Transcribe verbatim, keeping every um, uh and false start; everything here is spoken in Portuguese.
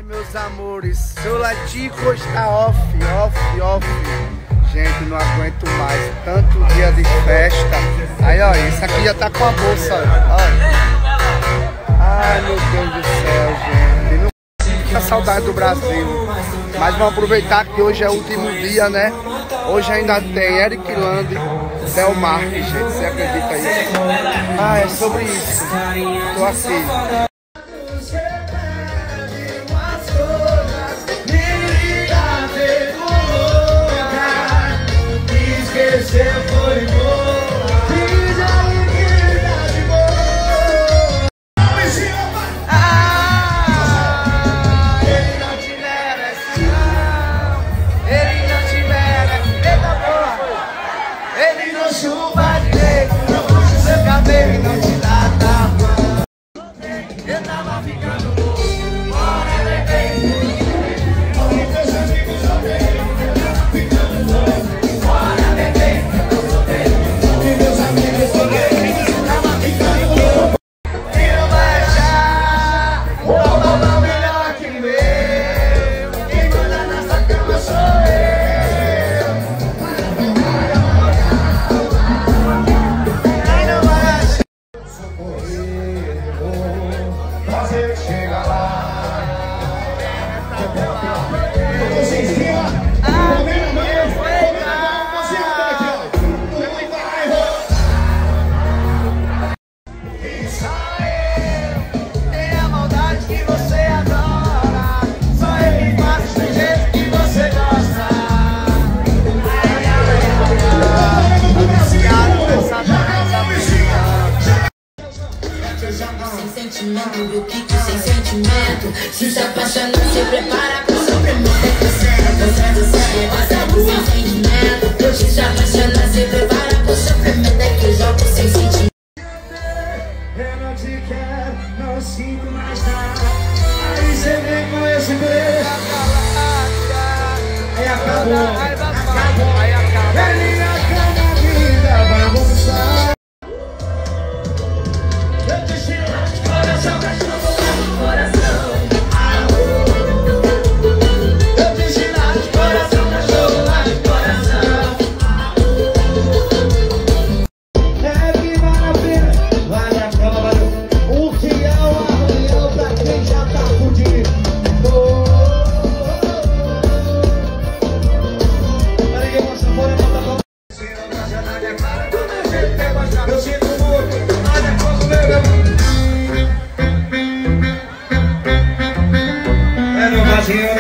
Meus amores, seu Latico está off, off, off. Gente, não aguento mais, tanto dia de festa. Aí, ó, esse aqui já tá com a bolsa, ó. Ai, meu Deus do céu, gente. Não fica saudade do Brasil. Mas vamos aproveitar que hoje é o último dia, né? Hoje ainda tem Eric Land, Del Marques, gente. Você acredita aí? Ah, é sobre isso. Tô aqui. E o Kiko sem sentimento. Se se apaixonar, se prepara pro sofrimento. Você, você, você, sem sentimento. Se se apaixonar, se prepara pro sofrimento. É que eu jogo sem sentimento. Eu não te quero, não sinto mais nada. Aí você vem com esse beijo. Aí acabou, acabou, aí acabou. Ele acaba a vida, vamos usar. Brasil.